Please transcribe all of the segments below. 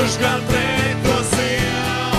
kurš gan pretosies.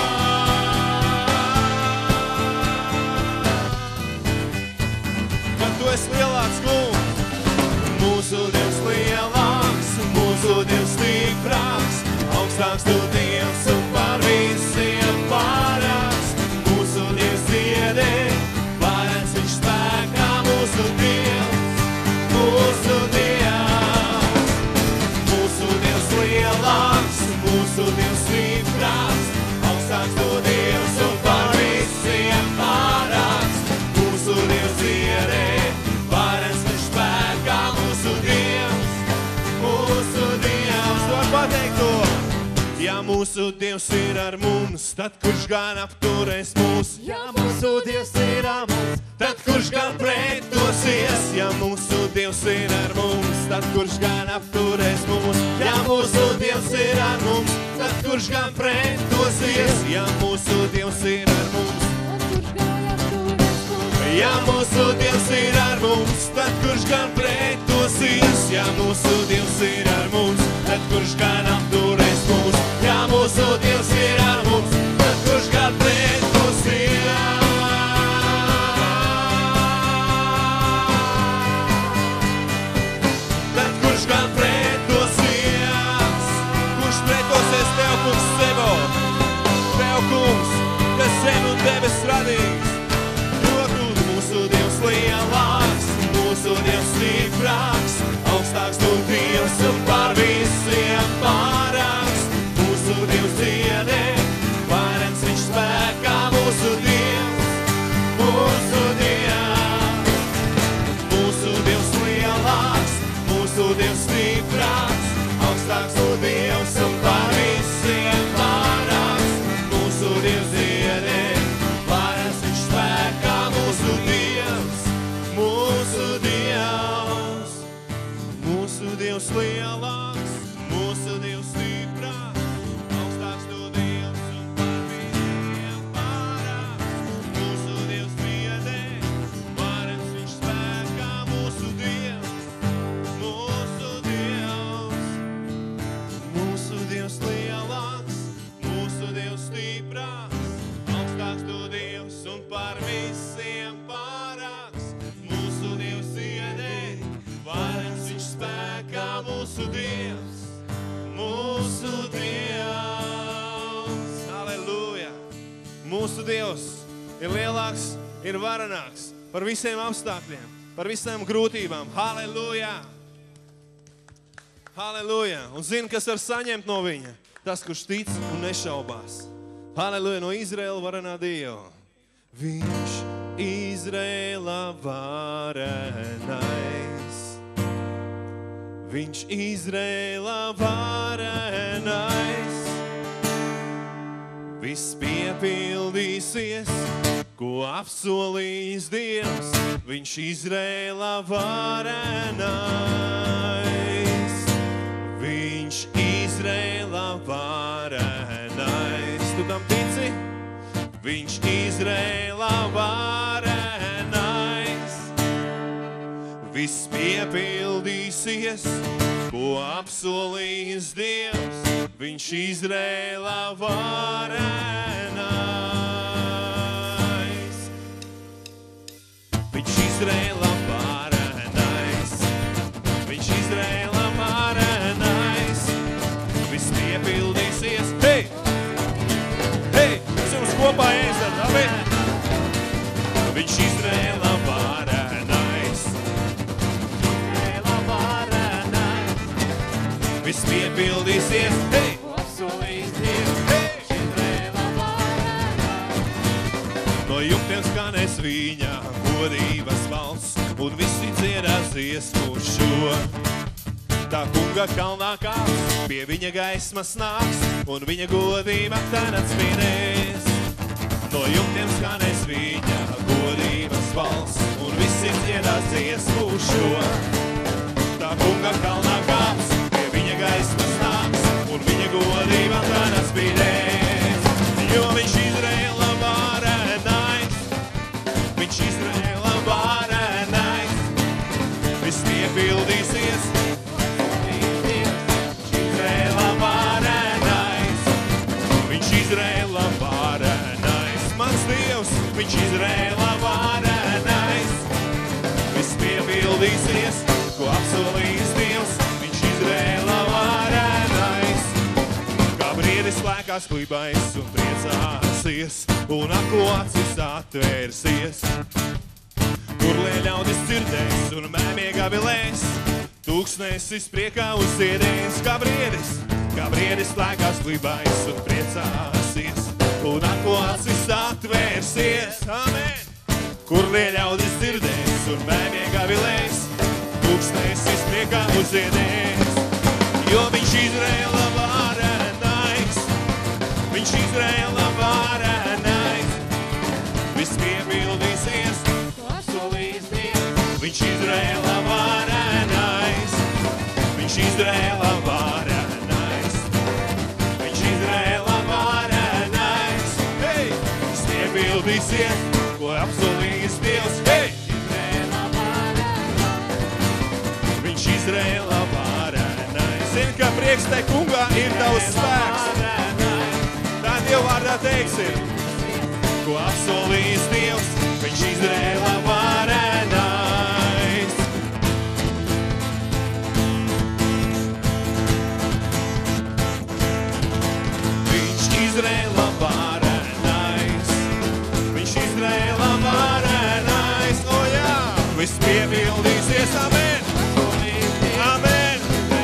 Kad tu esi lielāks, kungs, mūsu Dievs lielāks, mūsu Dievs stiprāks, augstāks tu Dievs un par visiem pārāks. Mūsu Dievs dziedē, varens viņš spēkā, mūsu Dievs, mūsu Dievs. Mūsu Dievs lielāks, mūsu Dievs stiprāks, augstāks tu Dievs un par visiem pārāks. Mūsu Dievs dziedē, varens viņš spēkā, mūsu Dievs, mūsu Dievs. Var pateikt to! Ja mūsu Dievs ir ar mums, tad kurš gan apturēs mūs? Ja mūsu Dievs ir ar mums, tad kurš gan pretosies? Ja mūsu Dievs ir ar mums, tad kurš gan apturēs mūs? Ja mūsu Dievs ir ar mums, tad kurš gan pretosies? Ja mūsu Dievs ir ar mums, ja mūsu Dievs ir ar mums, tad kurš gan pretosies? Ja mūsu Dievs ir ar mums, tad kurš gan apturēs mūs? Ja mūsu Dievs ir ar mums, tad kurš gan pretosies? Tad kurš gan pretosies? Kurš pretosies tev, kungs, sevo? Tev, kungs, kas zem un debes radīs? Mūsu Dievs lielāks, mūsu Dievs stiprāks, augstāks tu Dievs un par visiem pārāks. Mūsu Dievs dziedē, varens viņš spēkā, mūsu Dievs, mūsu Dievs. Mūsu Dievs lielāks, mūsu Dievs stiprāks, augstāks tu Dievs un par visiem pārāks. Mūsu Dievs dziedē, varens viņš spēkā, mūsu Dievs, mūsu Dievs. Mūsu Dievs lielāks, mūsu Dievs stiprāks, augstāks tu Dievs un par visiem pārāks. Mūsu Dievs dziedē, varens viņš spēkā, mūsu Dievs, mūsu Dievs. Mūsu Dievs lielāks, mūsu Dievs stiprāks, augstāks tu Dievs un par visiem pārāks. Mūsu Dievs dziedē, varens viņš spēkā, mūsu Dievs, mūsu Dievs. Halleluja! Mūsu Dievs ir lielāks, ir varenāks par visiem apstākļiem, par visām grūtībām. Halleluja! Halleluja! Un zini, kas var saņemt no viņa? Tas, kurš tic un nešaubās. Halleluja! No Izraela varenā Dieva. Viņš Izraela varenais. Viņš Izraela varenais. Viss piepildīsies, ko apsolījis Dievs. Viņš Izraela varenais. Viņš Izraela varenais. Tu tam tici? Viņš Izraela varenais. Viss piepildīsies, ko apsolījis Dievs. Viņš Izraela varenais. Viņš Izraela varenais. Viņš Izraela varenais. Viss piepildīsies. Hei! Hei! Mēs jums kopā ēzam, labi? Viņš Izraela varenais. Izraela varenais. Viss piepildīsies. Hei! Apsolījis Dievs. Hei! Izraela varenais. No jumtiem skanēs viņa godības valsts, un visi dziedās dziesmu šo. Tā kunga kalnā kāps, pie viņa gaismas nāks, un viņa godība tad atspīdēs. No jumtiem skanēs viņa godības valsts, un visi dziedās dziesmu šo. Tā kunga kalnā kāps, pie viņa gaismas nāks, un viņa godība tad atspīdēs. Jo viņš Izraela varenais, viņš Izraela varenais, viss piepildīsies. Izraela varenais, viņš Izraēla varenais. Viss piepildīsies, ko apsolījis Dievs, viņš Izraēla varenais. Kā briedis lēkās klībais un priecāsies, un aklo acis atvērsies. Kur ļaudis dzirdēs un mēmiegā vilēs, tūkstnesis priekā uzziedēs. Kā briedis lēkās klībais un priecāsies, un aklo acis atvērsies. Amen! Kur ļaudis dzirdēs un mēmiegā vilēs, tūkstnesis priekā uzziedēs. Jo viņš Izraēla varenais, viņš Izraēla varenais. Viss piepildīsies, ko apsolījis Dievs, viņš Izraēla varenais, viņš Izraēla varenais, viņš Izraēla varenais. Hei! Viss piepildīsies, ko apsolījis Dievs, hei! Izraēla varenais, viņš Izraēla varenais. Zini, ka prieks te kungā ir tavs spēks. Tā Dieva vārdā teiksim, ko apsolījis Dievs, viņš Izraēla varenais. Viņš Izraēla varenais, viņš Izraēla varenais. O jā, viss piepildīsies, amen, amen.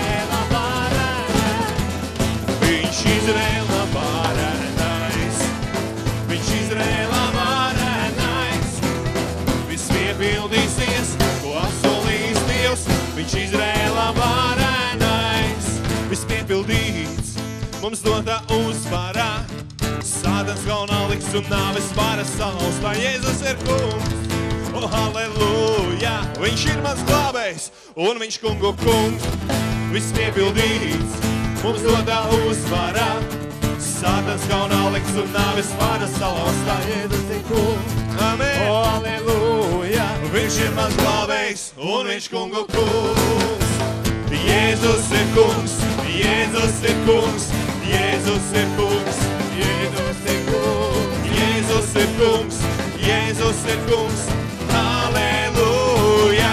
Viņš Izraēla varenais, viņš Izraēla varenais. Viss piepildīsies, ko apsolījis Dievs, viņš Izraēla varenais. Viss piepildīts, mums dotā uzvarā, Sātans kaunā liks un nāves varas salauztā. Jēzus ir kungs, o halleluja, viņš ir mans glābējs un viņš kungu kungs. Viss piepildīts, mums dotā uzvarā, Sātans kaunā liks un nāves varas salauztā. Jēzus ir kungs, amen, o halleluja, viņš ir mans glābējs un viņš kungu kungs. Jēzus ir kungs, Jēzus ir kungs, Jēzus ir kungs, Jēzus ir kungs, Jēzus ir kungs, Jēzus ir kungs, halleluja.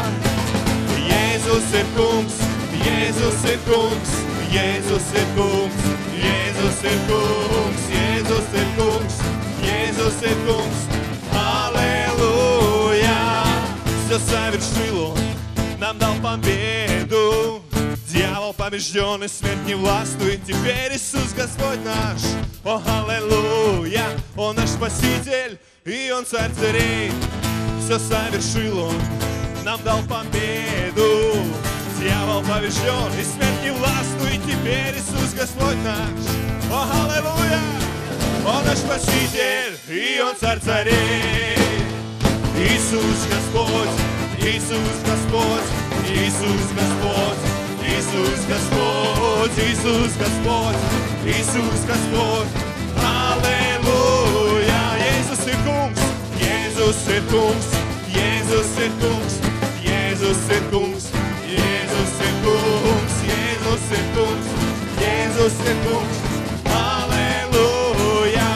Jēzus ir kungs, Jēzus ir kungs, Jēzus ir kungs, Jēzus ir kungs, Jēzus ir kungs, Jēzus ir kungs, halleluja. Все совершило, нам дал победу. Дьявол побежден и смерть не властвует. Теперь Иисус Господь наш, о аллилуйя. Он наш Спаситель, и Он Царь царей. Все совершил Он, нам дал победу. Дьявол побежден и смерть не властвует. Теперь Иисус Господь наш, о аллилуйя. Он наш Спаситель, и Он Царь царей. Иисус Господь, Иисус Господь, Иисус Господь, Иисус Господь, Иисус Господь, Иисус Господь, аллилуйя. Jēzus ir kungs, Jēzus ir kungs, Jēzus ir kungs, Jēzus ir kungs, Jēzus ir kungs, Jēzus ir kungs, Jēzus ir kungs, alleluja.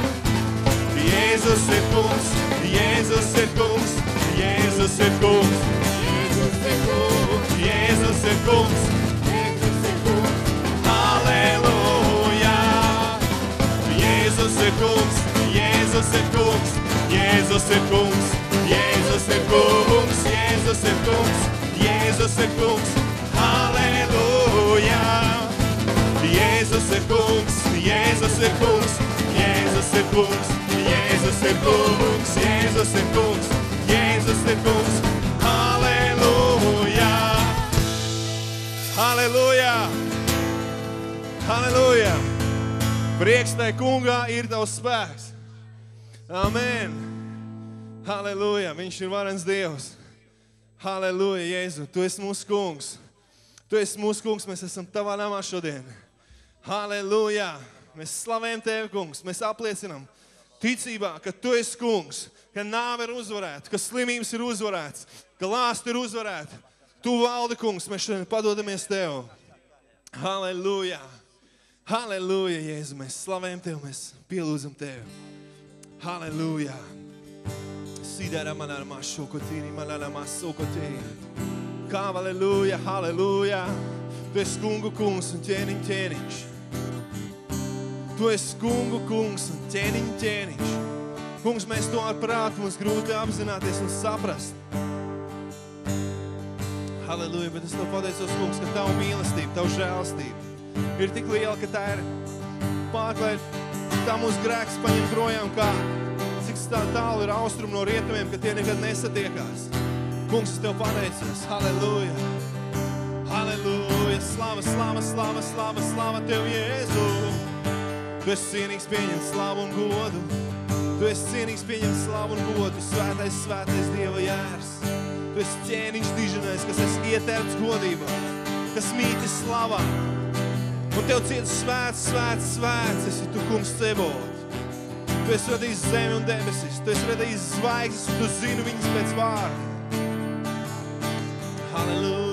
Jēzus ir kungs, Jēzus ir kungs, Jēzus ir kungs, Jēzus ir kungs, Jēzus ir kungs, Jēzus ir kungs, alleluja. Jēzus ir kungs, Jēzus ir kungs, Jēzus ir kungs, Jēzus ir kungs, Jēzus ir kungs, Jēzus ir kungs, halleluja. Jēzus ir kungs, Jēzus ir kungs, Jēzus ir kungs, Jēzus ir kungs, Jēzus ir kungs, Jēzus ir kungs, halleluja. Halleluja. Halleluja. Prieks tai kungā ir tavs spēks. Amen. Halleluja. Viņš ir varens Dievs. Halleluja, Jēzu. Tu esi mūsu kungs. Tu esi mūsu kungs. Mēs esam tavā namā šodien. Halleluja. Mēs slavējam tevi, kungs. Mēs apliecinam ticībā, ka tu esi kungs, ka nāve ir uzvarēta, ka slimības ir uzvarētas, ka lāsti ir uzvarēti. Tu valdi, kungs. Mēs šodien padodamies tev. Halleluja. Halleluja, Jēzu. Mēs slavējam tevi, mēs pielūdzam tevi. Halleluja. Sidara manama šokotini, manama sokotini. Kā, halleluja, halleluja. Tu esi kungu kungs un ķēniņš. Tu esi kungu kungs un ķēniņš. Kungs, mēs to ar prātu mums grūti apzināties un saprast. Halleluja, bet es tev pateicos, kungs, ka tavu mīlestību, tavu žēlastību ir tik liela, ka tā ir pārklāt, tā mūsu grēks paņem projām, kā cik tālu ir austrumu no rietumiem, ka tie nekad nesatiekās. Kungs, es tev pateicos. Halleluja. Halleluja. Slava, slava, slava, slava, slava tev, Jēzu. Tu esi cienīgs pieņemt slavu un godu. Tu esi cienīgs pieņemt slavu un godu. Svētais, svētais Dieva jērs. Tu esi ķēniņš diženais, kas esi ietērpts godībā, kas mītis slavā. Un tev ciet svēts, svēts, svēts, esi tu kungs Cebot. Tu esi radījis zemi un debesis, tu esi radījis zvaigznes, un tu zini viņas pēc vārda. Halleluja.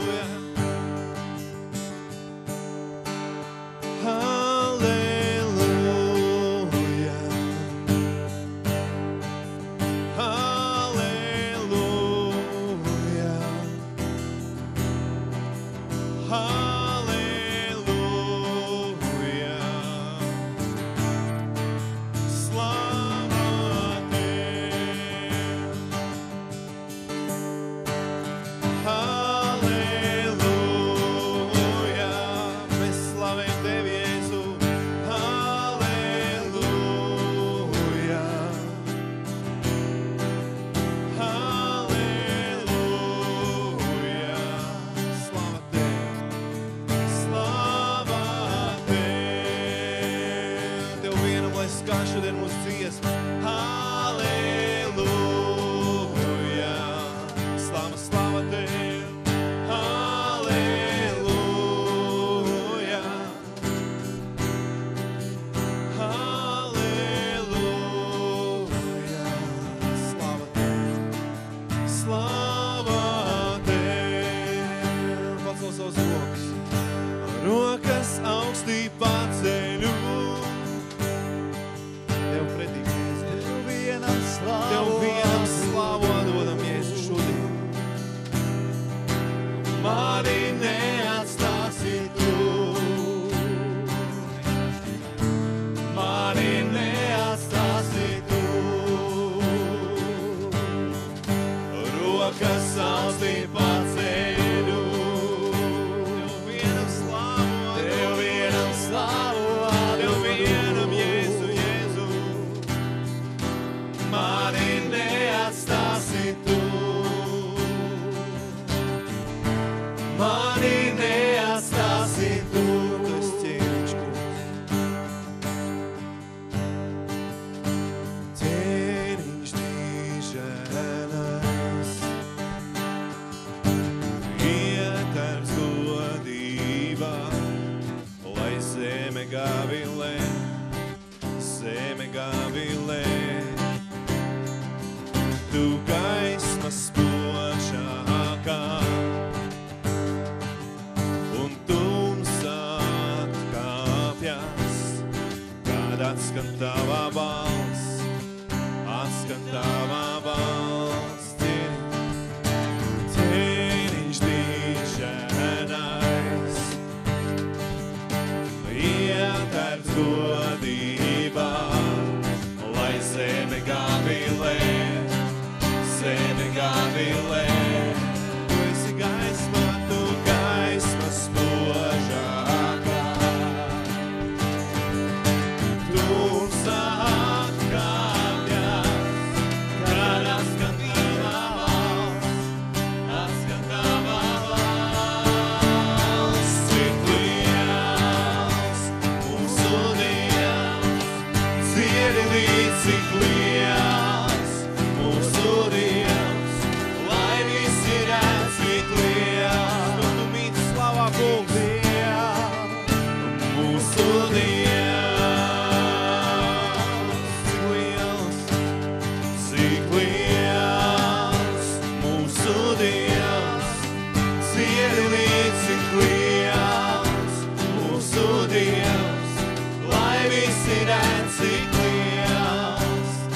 Dievs, lai visi redz, cik liels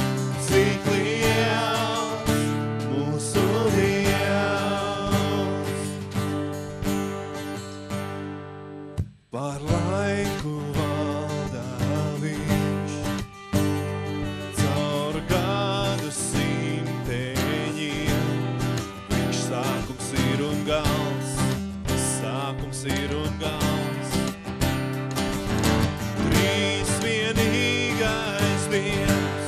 Par laiku valdā viņš, caur gadu simteņiem. Viņš sākums ir un gals, sākums ir un gals. Trīs vienīgais Dievs,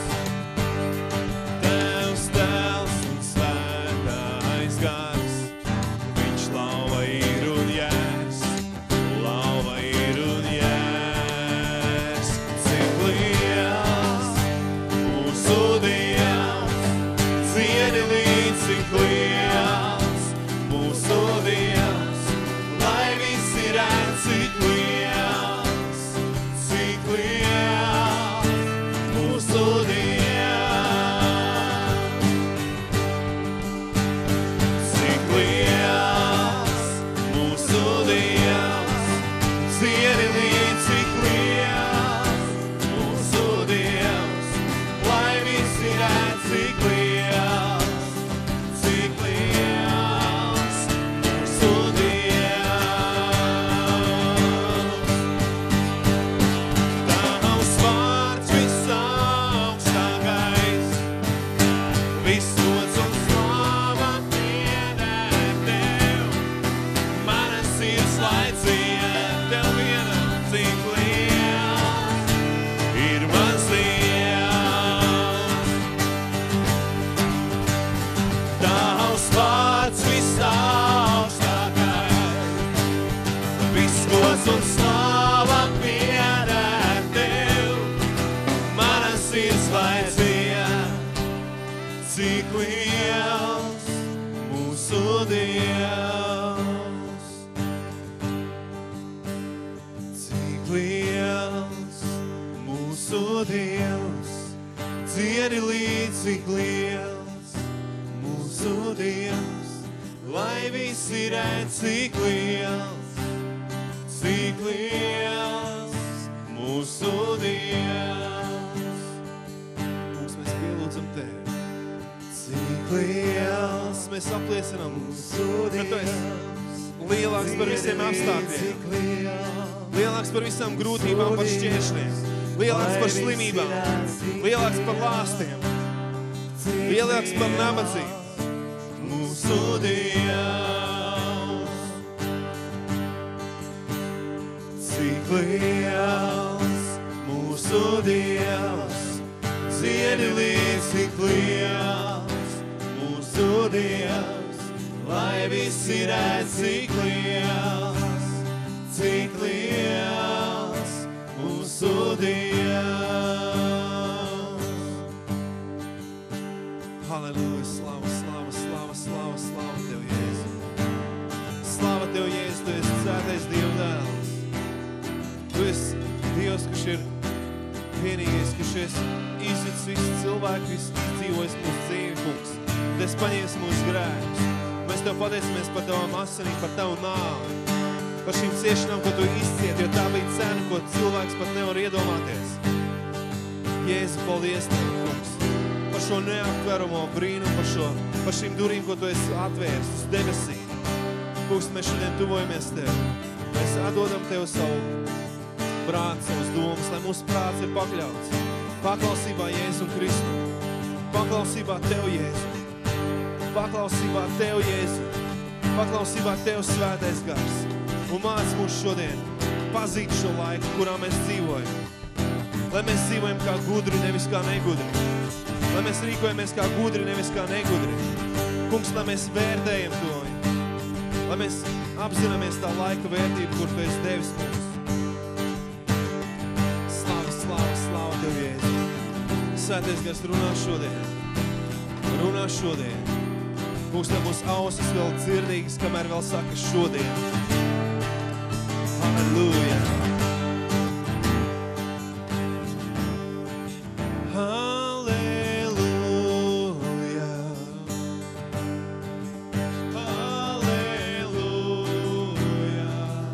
Tevs, Dēls un Svētais Gars. Viņš lauva ir un jēs, lauva ir un jēs. Cik liels mūsu Dievs, cieni līdz cik liels mūsu Dievs, lai visi redz cik liels mūsu Dievs. Cik liels mūsu Dievs, cieni līdz cik liels mūsu Dievs, lai visi redz cik liels mūsu Dievs. Tavs vārds visaugstākais, viss gods un slāva pieder Tev. Mana sirds lai dzied Tev vienam, cik liels ir mans Dievs. Tavs vārds visaugstākais, viss gods un slāva pieder Tev. Mana sirds lai dzied, cik liels mūsu Dievs. Cik liels mūsu Dievs, cieni līdz cik liels mūsu Dievs, lai visi redz cik liels mūsu Dievs. Kungs, mēs pielūdzam Tevi. Cik liels mēs apliecinām, ka Tu esi lielāks par visiem apstākļiem, lielāks par visām grūtībām, par šķēršļiem, lielāks par slimībām, lielāks par lāstiem, lielāks par nabadzību. Mūsu Dievs. Cik liels mūsu Dievs, cieni līdz cik liels mūsu Dievs, lai visi redz cik liels mūsu Dievs. Halleluja, slava, slava, slava, slava, slava Tev, Jēzu. Slava Tev, Jēzu, Tu esi svētais Dieva dēls. Tu esi Dievs, kurš ir vienīgais, kurš esi izjūts visu cilvēku, visu izdzīvojis mūsu dzīvi, kungs. Tu esi paņēmis mūsu grēkus. Mēs Tev pateicamies par Tavam asinīm, par Tavu nāvi, par šīm ciešanām, ko Tu izcieti, jo tā bija cena, ko cilvēks pat nevar iedomāties. Jēzu, paldies Tev, kungs, par šo neaptveramo brīnumu, par šīm durīm, ko Tu esi atvērs uz debesīm. Kungs, mēs šodien tuvojamies Tev. Mēs atdodam Tev savu prātu, savus domas, lai mūsu prāts ir pakļauts paklausībā Jēzu un Kristu. Paklausībā Tev, Jēzu. Paklausībā Tev, Jēzu. Paklausībā Tev, Svētais Gars. Un māc mūs šodien pazīt šo laiku, kurā mēs dzīvojam. Lai mēs dzīvojam kā gudri, nevis kā negudri. Lai mēs rīkojamies kā gudri, nevis kā negudri. Kungs, lai mēs vērtējam to. Lai mēs apzināmies tā laika vērtību, kur Tu esi devis mums. Slava, slava, slava Tev, Jēzu. Svētais Gars runā šodien. Runā šodien. Kungs, lai mūsu ausis vēl dzirdīgas, kamēr vēl saka šodien. Halleluja. Halleluja. Halleluja.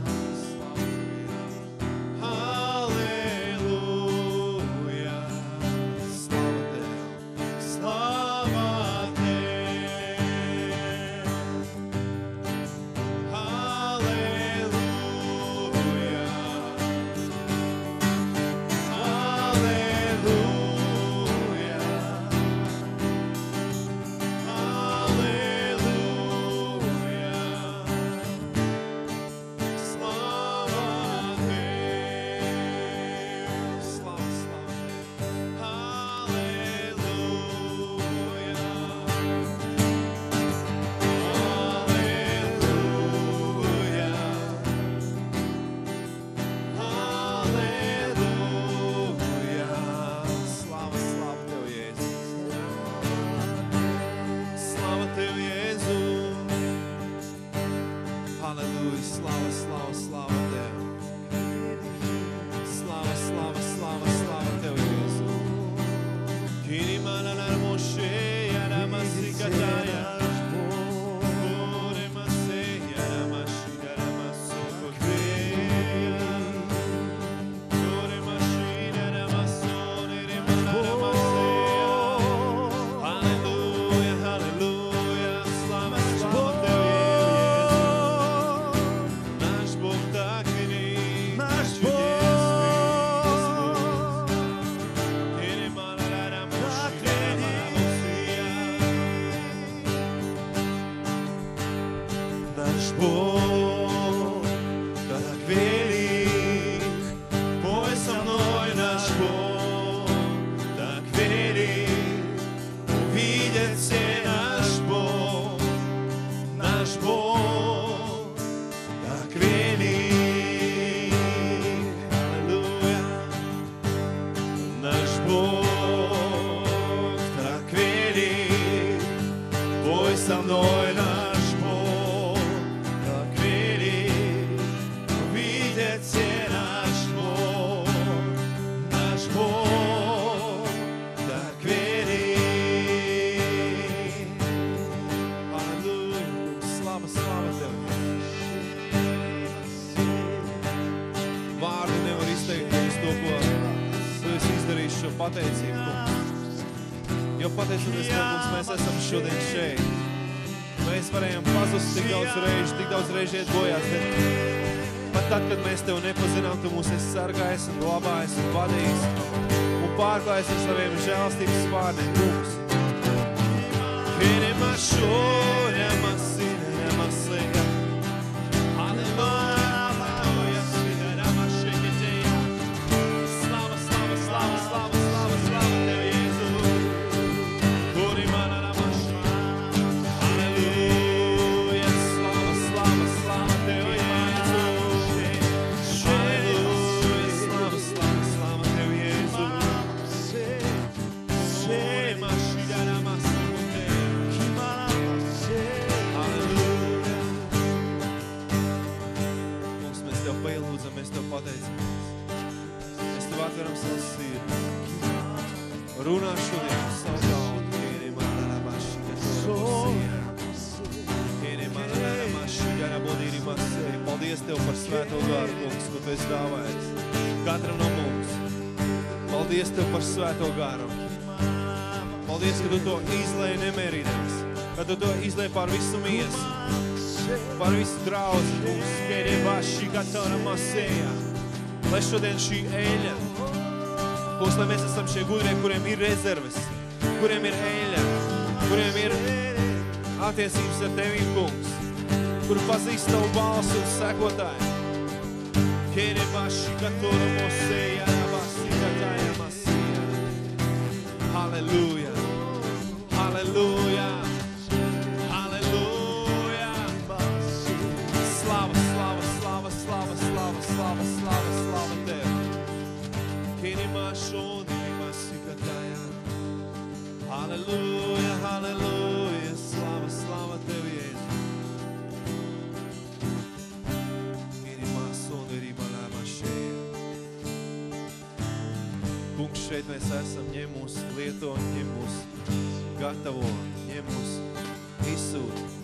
Halleluja. Slava Tev. Slava Tev. Halleluja. Отец je naš Bog, tak vjeri. Aleluja, slava Tev. Vārdi nevar izteikt mums to, ko Tu esi izdarījis šo pateicību, kungs. Jo pateicoties Tev, kungs, mēs esam šodien šeit. Mēs varējām pazust tik daudz reižu iet bojās, bet pat tad, kad mēs Tev nepazinām, Tu mūs esi sargājis un glabājis un vadījis un pārklājis ar saviem žēlstības spārniem, kungs. Runā šodien uz savu tautu. Paldies Tev par svēto garu, kungs, ko Tu esi dāvājis katram no mums. Paldies Tev par svēto garu. Paldies, ka Tu to izlēji nemērīdams, ka Tu to izlēji pār visu miesu, pār visu draudzi, kungs. Lai šodien šī eļļa, kungs, lai mēs esam šie gudrie, kuriem ir rezerves, kuriem ir eļļa, kuriem ir attiecības ar Tevīm, kungs, kuri pazīst Tavu balsu un sekotāju. Halleluja, halleluja, halleluja. Slava, slava, slava, slava, slava, slava, slava, slava Tev. Halleluja, halleluja, slava, slava Tev, Jēzu. Kungs, šeit mēs esam, ņem mūs lieto, ņem mūs gatavo, ņem mūs izsūt.